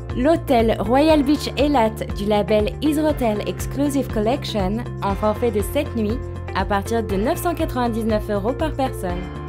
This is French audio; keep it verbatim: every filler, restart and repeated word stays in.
L'hôtel Royal Beach Eilat du label Israhotel Exclusive Collection en forfait de sept nuits à partir de neuf cent quatre-vingt-dix-neuf euros par personne.